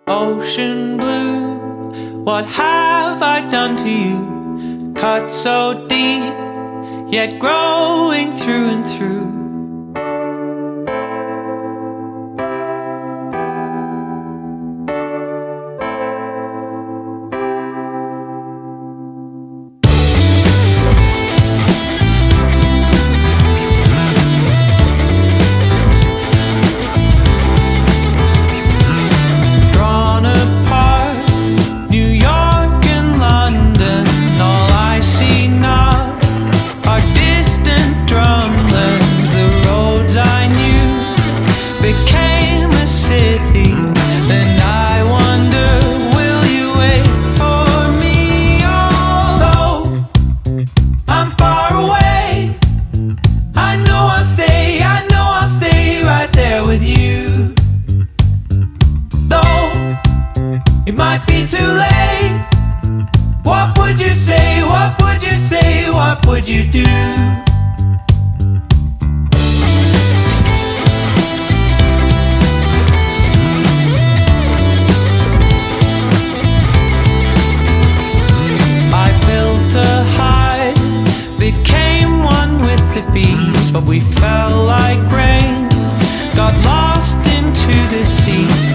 Ocean blue, what have I done to you? Cut so deep, yet growing through and through. It might be too late. What would you say? What would you say? What would you do? I built a hive, became one with the bees, but we fell like rain, got lost into the sea.